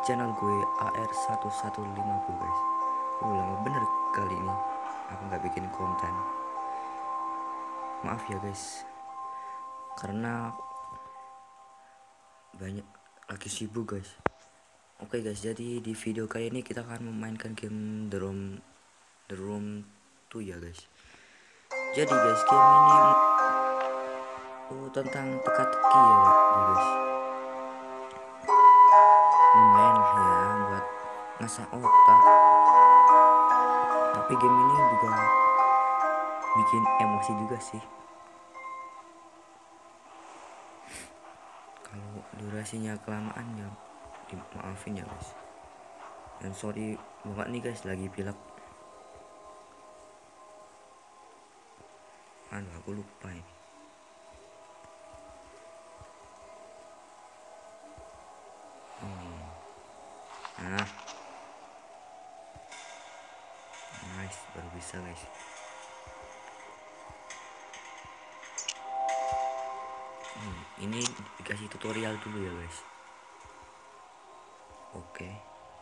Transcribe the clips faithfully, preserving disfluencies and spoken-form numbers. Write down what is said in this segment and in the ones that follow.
channel gue A R satu satu lima puluh guys. Oh, lama bener kali ini aku nggak bikin konten. Maaf ya guys, karena banyak lagi sibuk guys. Oke guys, jadi di video kali ini kita akan memainkan game The Room The Room dua ya guys. Jadi guys, game ini oh, tentang teka-teki ya, ya guys. Lumayan lah ya buat ngasah otak. Tapi game ini juga bikin emosi juga sih. Kalau durasinya kelamaan ya dimaafin ya guys. Dan sorry banget nih guys, lagi pilek. Aduh, aku lupa ini. Oh. Nah, nice, baru bisa guys. Hmm, ini dikasih tutorial dulu ya guys. Oke.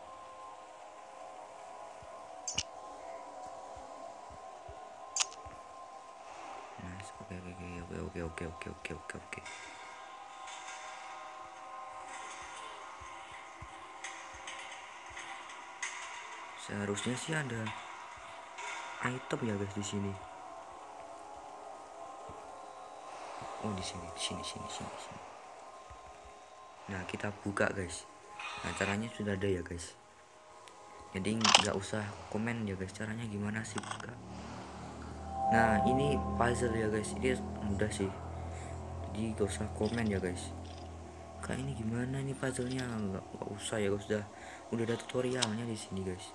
Nice, oke oke oke oke oke oke oke oke oke. Seharusnya sih ada item ya guys di sini. Oh, di sini, di sini, sini, sini, sini. Nah, kita buka guys. Nah, caranya sudah ada ya guys. Jadi nggak usah komen ya guys, caranya gimana sih buka. Nah, ini puzzle ya guys. Ini mudah sih. Jadi gak usah komen ya guys. Kak, ini gimana nih puzzle-nya? Nggak, nggak usah ya guys. Udah, udah ada tutorialnya di sini guys.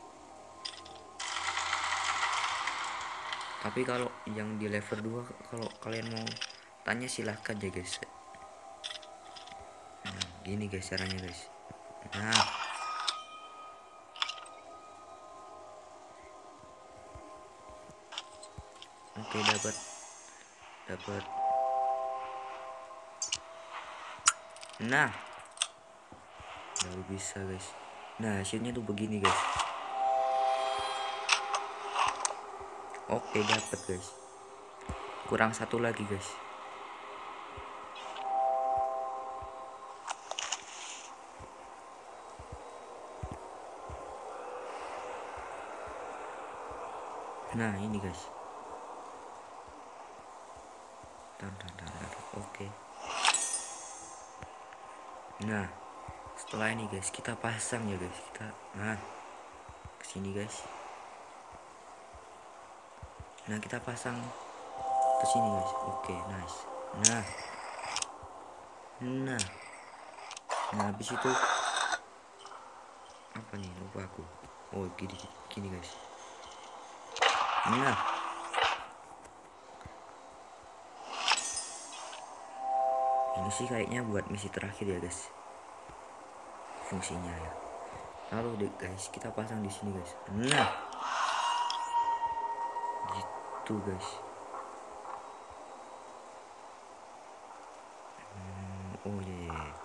Tapi kalau yang di level dua, kalau kalian mau tanya silahkan ya guys. Nah, gini guys caranya guys. Nah, oke, dapat dapat. Nah, baru bisa guys. Nah, hasilnya tuh begini guys. Oke, dapat guys. Kurang satu lagi guys. Nah, ini guys. Dan, dan, dan, dan. Oke. Nah, setelah ini guys, kita pasang ya guys. Kita, nah, kesini guys. Nah, kita pasang ke sini guys. Oke, nice. Nah, nah, nah, habis itu apa nih? Lupa aku. Oh, gini, gini guys. Nah, ini sih kayaknya buat misi terakhir ya guys. Fungsinya ya. Lalu deh guys, kita pasang di sini guys. Nah, gitu guys. Hmm, oh iya, yeah, yeah.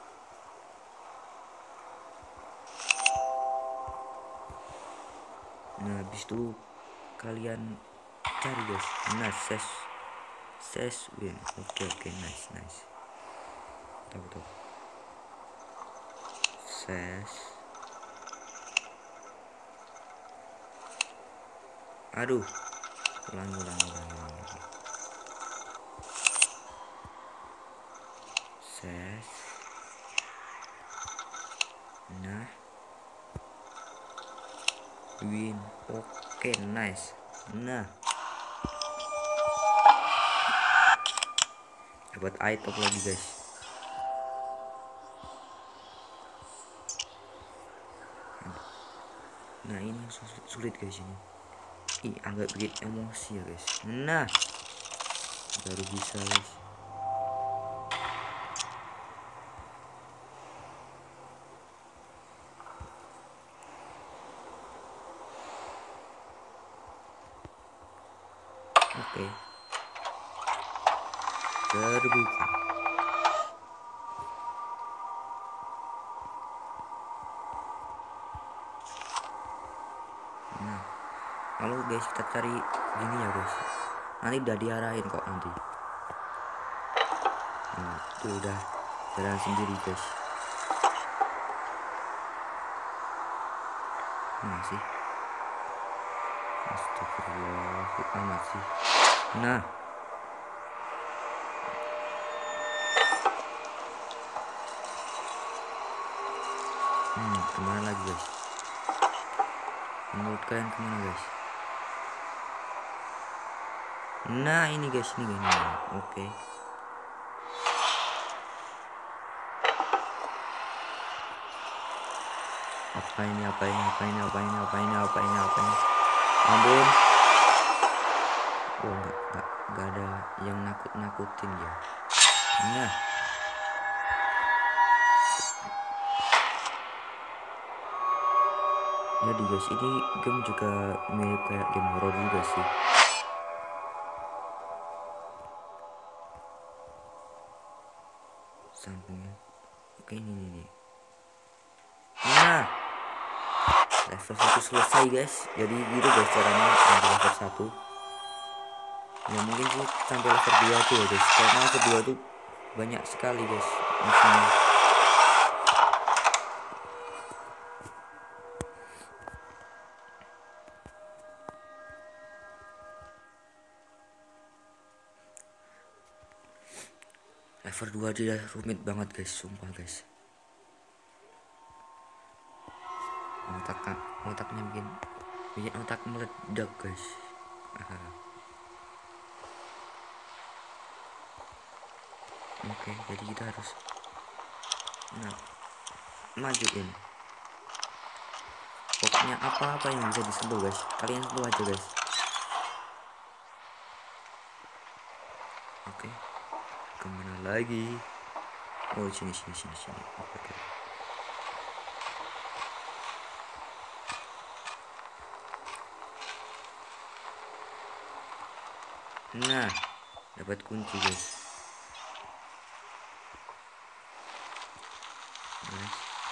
Nah, habis itu kalian cari guys. Nah, ses ses win. Oke oke, nice nice. Tahu tahu. Ses. Aduh. Ulang ulang ulang ulang. Ses. Nah. Win. Oke, nice. Nah. Dapat item lagi guys. Nah, ini yang sulit, sulit guys ini. Ih, agak bikin emosi ya guys. Nah, baru bisa guys. Oke, terbuka. Lalu guys kita cari gini ya guys, nanti udah diarahin kok nanti. Nah, itu udah jalan sendiri guys. Masih astagfirullah sih. Nah hmm, kemana lagi guys? Menurut kalian kemana guys? Nah ini guys, ini gini. Oke. Apa ini, apa ini, apa ini, apa ini, apa ini, apa ini, apa ini? Ampun. Oh enggak, enggak, enggak ada yang nakut-nakutin ya. Nah. Jadi guys, ini game juga mirip kayak game horror juga sih. Sampingnya. Oke, ini nih. Nah, level satu selesai guys. Jadi gitu guys caranya di level satu. Ya mungkin sih sampai level dua aja ya guys. Karena level dua tuh banyak sekali guys musuhnya. Level dua dia rumit banget guys, sumpah guys. Otak otaknya bikin bikin otak meledak guys. Oke, jadi kita harus nah majuin. Pokoknya apa-apa yang bisa disentuh guys, kalian sentuh aja guys. Oke, kemana lagi? Oh sini sini sini sini. Oke. Nah, dapat kunci guys. Nice.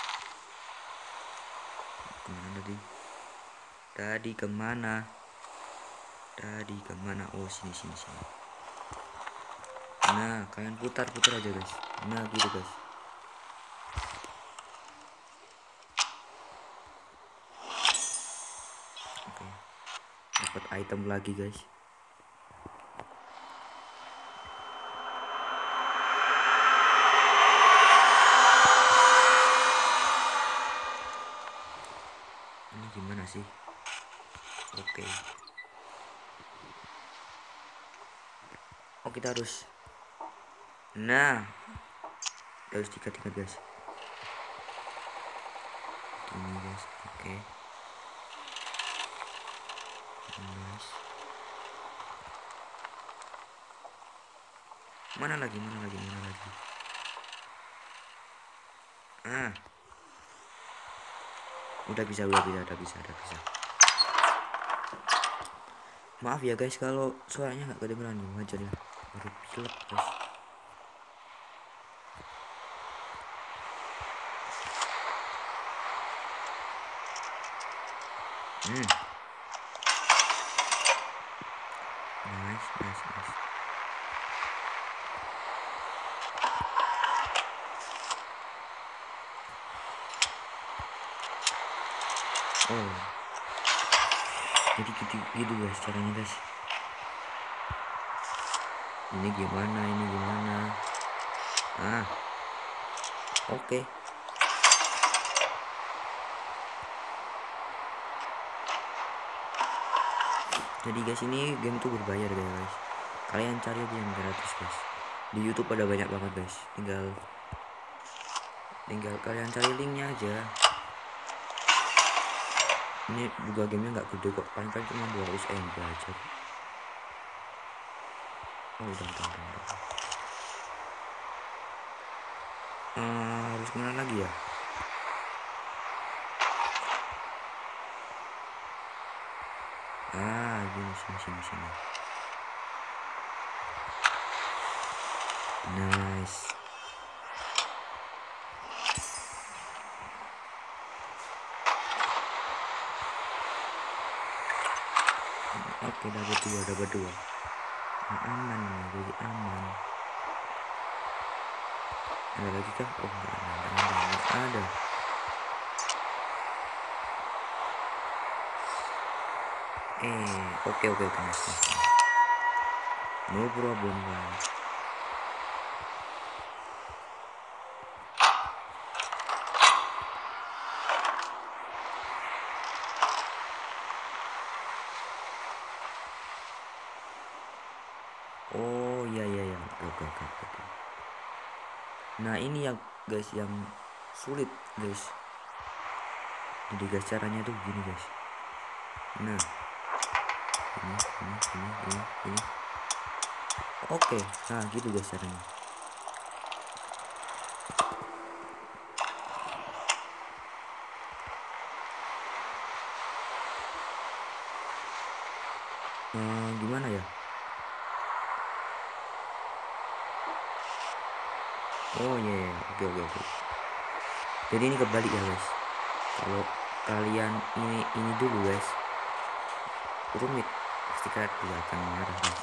Kemana tadi? Tadi kemana? Tadi kemana? Oh sini sini sini. Nah kalian putar putar aja guys. Nah gitu guys. Oke. Dapat item lagi guys. Ini gimana sih? Oke. Oh kita harus. Nah, kita harus dikat-dikat guys. Ini guys. Oke. Nice. Mana lagi? Mana lagi? Mana lagi? Ah. Udah bisa, udah bisa, udah bisa, udah bisa. Maaf ya guys kalau suaranya nggak kedengeran, wajar ya. Baru pilek guys. Hmm. Nice, nice, nice. Oh. Jadi gitu, gitu guys caranya guys. Ini gimana? Ini gimana? Ah. Oke. Okay. Jadi guys ini game tuh berbayar guys. Kalian cari aja yang gratis guys. Di YouTube ada banyak banget guys. Tinggal tinggal kalian cari linknya aja. Ini juga gamenya nggak gede kok, paling paling cuma dua ratus M B aja. Oh udah udah udah, udah. Uh, harus kemana lagi ya? Ah gini sini sini sini. Nice. Oke, dapat dua, dapat dua. Nah, aman nih, jadi aman. Ada lagi kah? Oh, enggak ada, enggak ada, enggak ada. Eh, oke oke oke, nice, nice, nice. No problem, guys. Oh iya iya iya, oke oke oke oke. Nah ini ya guys yang sulit guys. Jadi guys caranya tuh gini guys. Nah ini ini ini ini ini. Oke, nah gitu guys caranya. Nah, gimana ya? Oh iya, yeah, yeah. Oke oke oke. Jadi ini kebalik ya guys. Kalau kalian ini ini dulu guys, rumit, pasti kalian juga akan marah guys.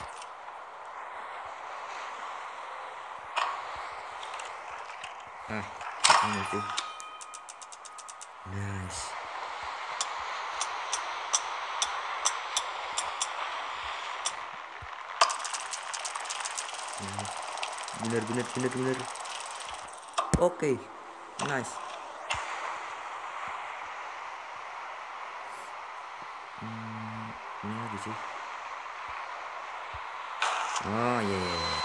Ah, ini tuh. Nice. Nice. Bener bener bener bener. Oke, okay. Nice. Hmm, ini lagi sih. Oh iya, yeah, yeah.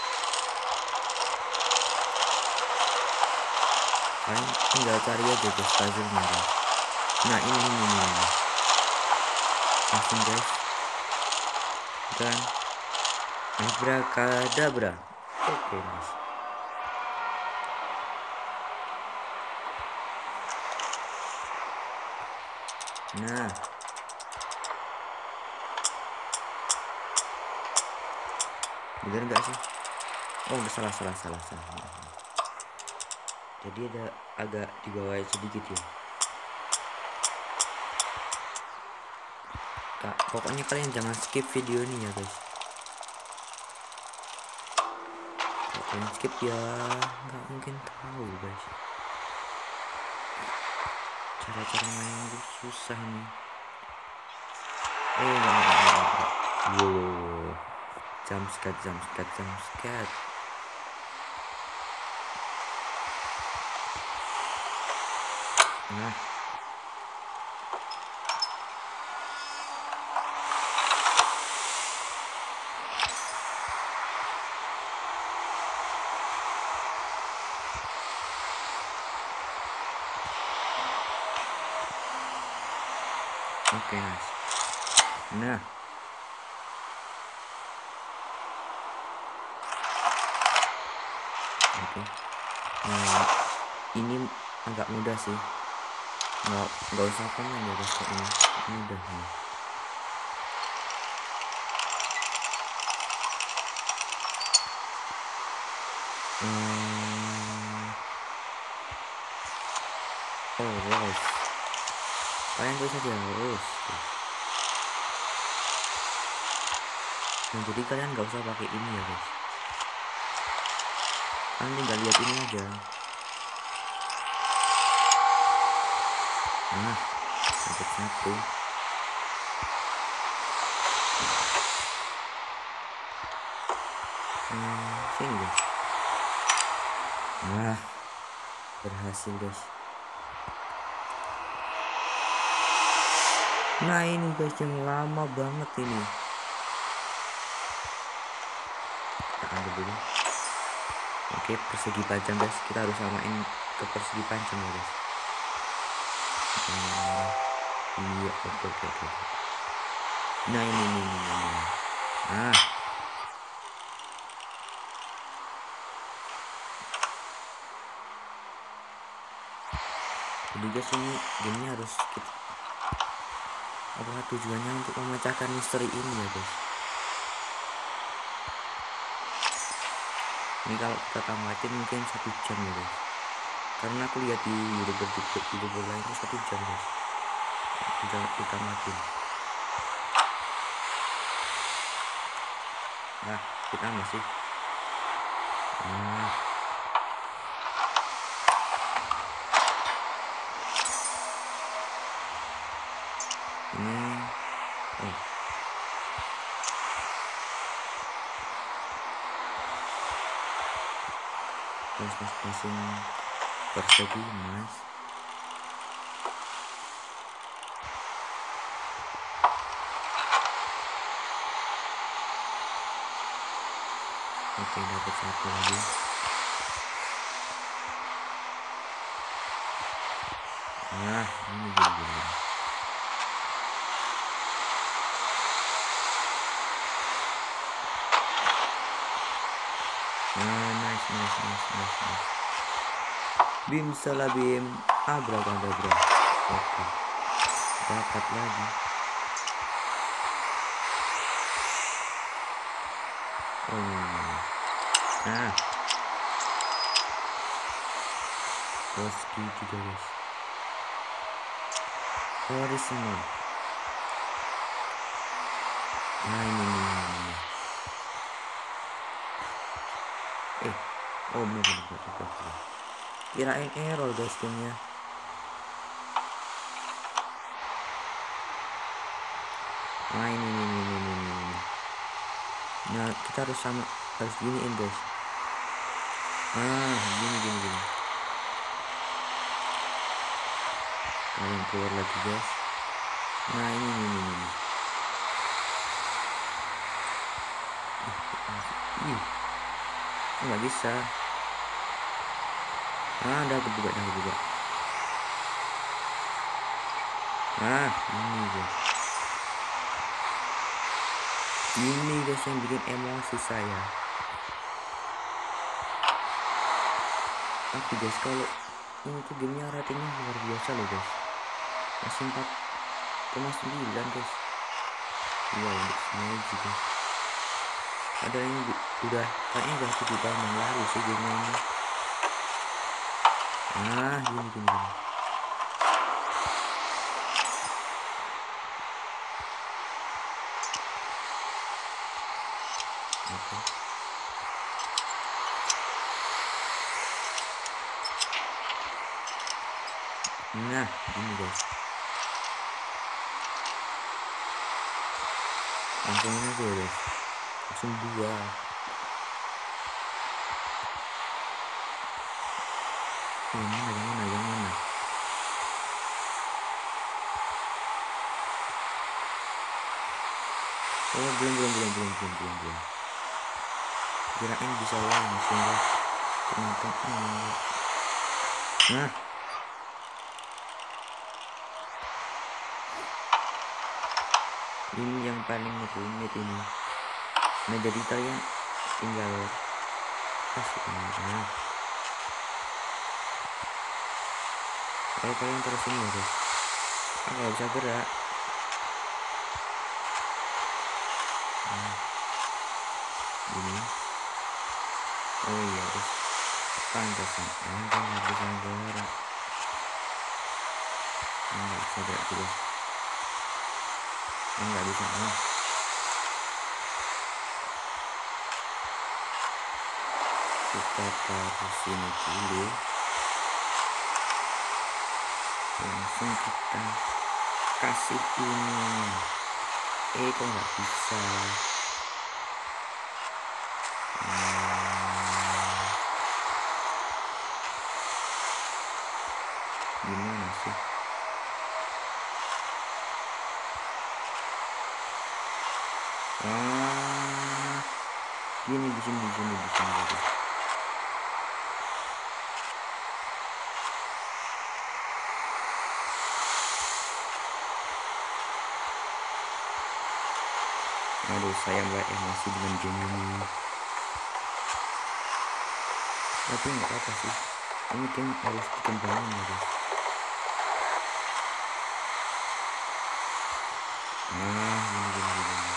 Kalian tinggal cari aja guys puzzle-nya guys. Nah ini ini ini, ini. Langsung guys. Dan abrakadabra. Oke, okay, nice. Nah. Bener nggak sih? Oh udah salah salah salah salah. Jadi ada agak di bawah sedikit ya. Kak, pokoknya kalian jangan skip video ini ya guys. Kalau kalian skip ya nggak mungkin tahu guys. Cara-cara main itu susah nih. Eh enggak enggak enggak enggak. Wow. Jump scare jump scare jump scare. Nah. Oke, okay, nice. Nah. Oke. Okay. Nah, ini agak mudah sih. Nggak nggak usah komen ya guys, ini mudah nih. Hmm. Oh, rose. Kalian tulis aja rose. Nah, jadi kalian nggak usah pakai ini ya guys. Kalian tinggal lihat ini aja. Nah, dapat satu. Hmm, sini guys. Nah, berhasil guys. Nah ini guys yang lama banget ini. Kita ambil dulu. Oke, persegi panjang guys. Kita harus samain ke persegi panjang ya guys. Hmm, iya, oke oke oke. Nah ini ini ini. ini. Nah. Jadi guys ini gamenya harus kita, apa tujuannya untuk memecahkan misteri ini ya guys. Ini kalau kita tamatin mungkin satu jam ya guys, karena aku lihat di youtuber youtuber lain itu satu jam guys kita kita tamatin. Ah, kita masih. Ah. Ini. Oh. Terus pas-pasin persegi, mas. Oke, dapat satu lagi. Nah, ini gini-gini. Nah, nice, nice, nice, nice, nice. Bim salah bim, abracadabra. Oke, dapat lagi. Oh, ini. Nah, Boski juga guys. Horizon. Nah, ini, ini, ini, ini. Eh, oh bener bener bener, bener. Kirain error guys gamenya. Nah ini ini ini ini ini, ini. Nah kita harus sama, harus giniin guys. Ah gini gini gini. Kalian keluar lagi guys. Nah ini ini ini, ini. Ih, nggak bisa. Ah dapat juga, dapat juga. Ah ini guys. Ini guys yang bikin emosi saya. Tapi guys kalau ini tuh gamenya ratingnya luar biasa loh guys. Masih empat koma sembilan guys. Wow, magic guys. Ada yang udah kayaknya udah tujuh tahun yang lalu sih gamenya ini. Nah gini gini gini. Oke. Nah gini guys, langsung aja ya guys, langsung dua. Yang mana yang mana yang mana? Oh belum belum belum belum belum belum belum. Kirain bisa langsung guys. Ternyata enggak. Nah. Ini yang paling rumit ini. Nah jadi kalian tinggal kasih ini. Nah. Kalau kalian terus ini ya guys, ah, nggak bisa gerak. Nah. Ini. Oh iya guys, pantasan. Ah nggak bisa gerak. Nggak bisa gerak dulu. Nggak bisa. Ah. Kita taruh sini dulu. Langsung kita kasih ini. Eh kok nggak bisa? Hmm. Gimana sih? Ah, gini di sini di sini di sini guys. Aduh saya mulai emosi dengan game ini. Tapi nggak apa sih. Ini game harus dikembangin ya guys. Nah gini gini gini.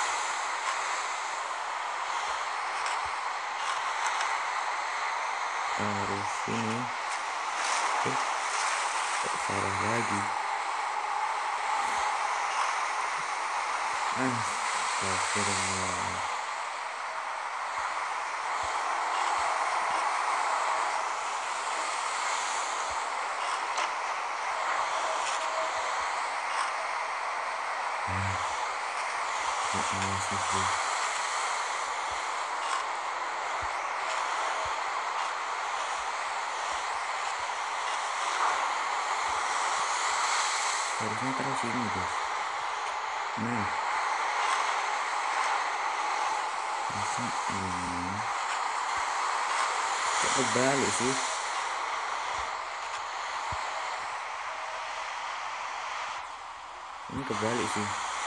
Harus ini. Eh, kok salah lagi. Ah, astagfirullah. Ya Allah sih bro. Harusnya terus ini guys. Nah, masa ini kok kebalik sih? Ini kebalik sih.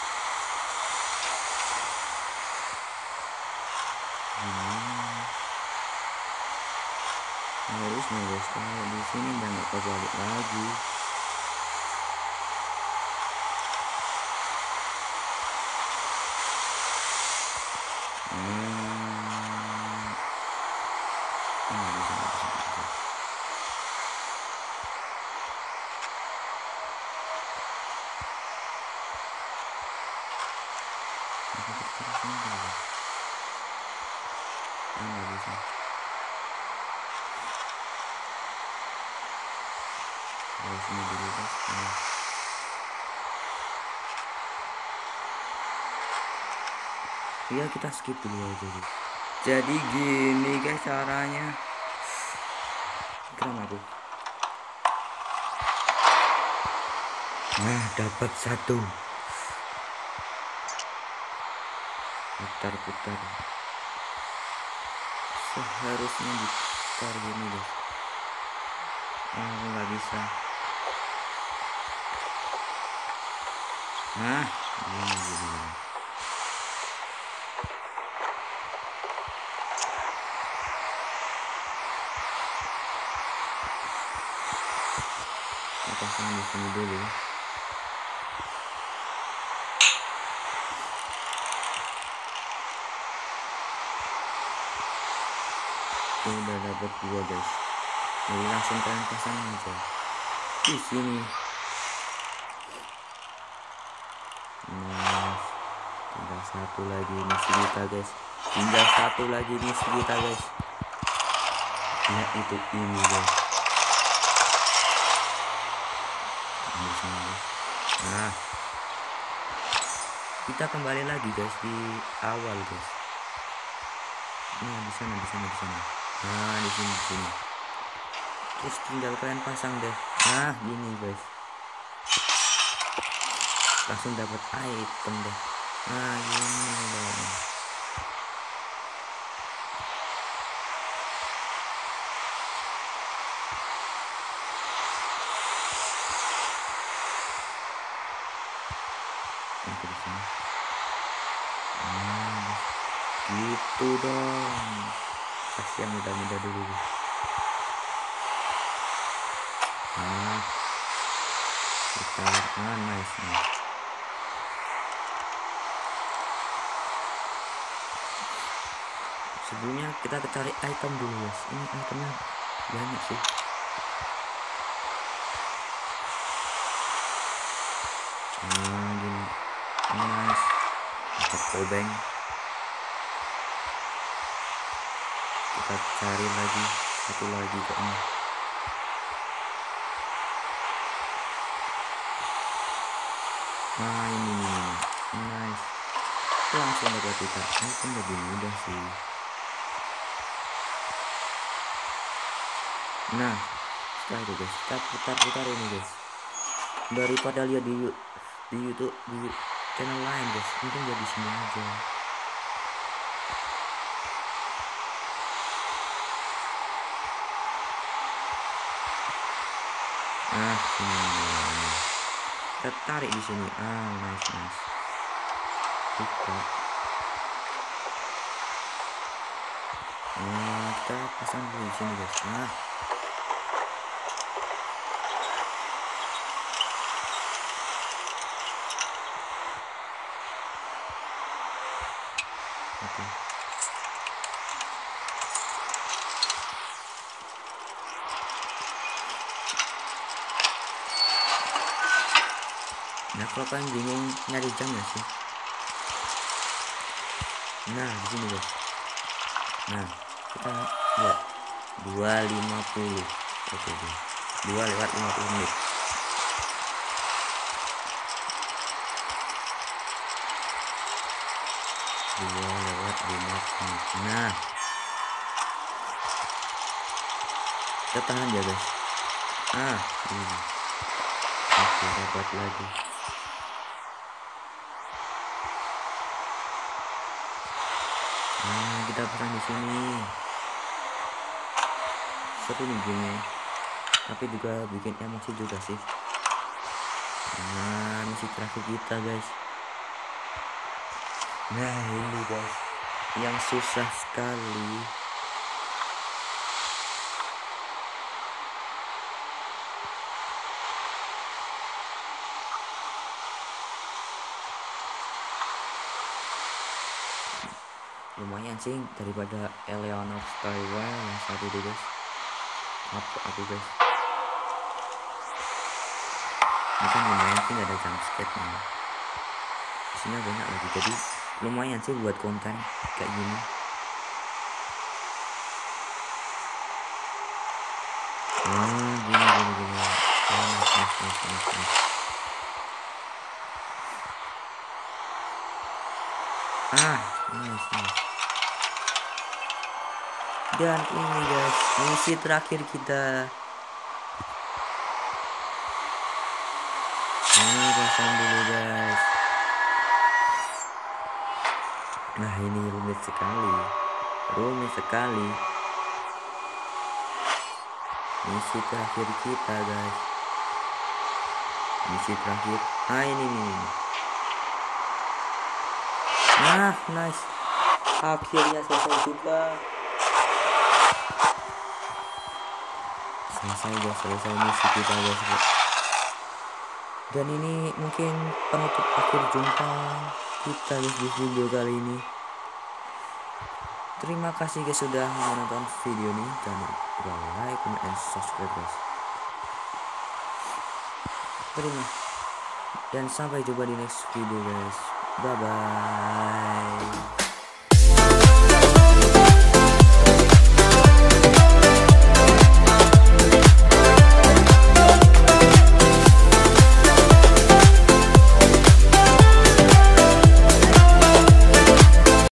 Hmm. Harusnya guys, kalau di sini udah nggak kebalik lagi. Hmm. Oh, nggak bisa, nggak bisa, nggak bisa. Aku terserah sini dulu guys. Oh, nggak bisa. Oh, sini dulu guys. Nah. Iya, kita skip dulu aja guys. Jadi gini guys caranya. Keren aku. Nah, dapat satu. Putar-putar. Seharusnya diputar gini guys. Ah, aku nggak bisa. Nah, gini gini. Pasang di sini dulu. Udah dapat dua guys. Jadi langsung kalian pasang aja di sini. Nah, tinggal satu lagi misi kita guys. Tinggal satu lagi misi kita guys. Nah itu ini guys. Nah, kita kembali lagi guys di awal guys. Nah, di sana, di sana, di sana. Nah, di sini, di sini. Terus tinggal kalian pasang deh. Nah, gini guys. Langsung dapat item deh. Nah, gini dong. Sampai di sini. Nah, gitu dong. Kasih yang mudah-mudah dulu. Nah, kita ah, nice, nice. Sebelumnya kita cari item dulu guys. Ini itemnya banyak sih. Nah, gini. Nice. Dapat kobeng. Kita cari lagi satu lagi kayaknya. Nah, ini nih. Nice. Langsung dapat kita. Item lebih mudah sih. Nah, setelah itu guys, kita putar-putar ini guys. Daripada lihat di di YouTube, di channel lain guys, mungkin lihat di sini aja. Nah, sini. Kita tarik di sini. Ah, nice, nice. Buka. Nah, kita pasang dulu di sini guys. Nah. Oke. Nah, kalau kalian bingung nyari jamnya sih. Nah, di sini guys. Nah, kita lihat dua lima puluh. Oke, dua lewat lima puluh menit. dua lewat lima menit. Nah, kita tahan ya guys. Ah ini oke, dapat lagi. Nah, kita perang di sini. Seru nih gamenya, tapi juga bikin emosi juga sih. Nah, misi terakhir kita guys. Nah ini guys, yang susah sekali. Lumayan sih daripada Eleanor Skyway yang satu itu guys. Apa aku guys, ini kan lumayan sih, nggak ada jump scare nya, isinya banyak lagi, jadi lumayan sih buat konten kayak gini. Ah gini gini gini. Oh, nice, nice, nice, nice, nice. Ah nice, nice. Dan ini guys, misi terakhir kita. Ini pasang dulu guys. Nah ini rumit sekali, rumit sekali. Misi terakhir kita guys, misi terakhir. Ah ini nih. Nah nice, akhirnya selesai juga. Selesai guys, selesai misi kita guys. Dan ini mungkin penutup akhir jumpa kita guys di video kali ini. Terima kasih guys sudah menonton video ini. Jangan lupa like, comment, and subscribe guys. Terima. Dan sampai jumpa di next video guys. Bye bye.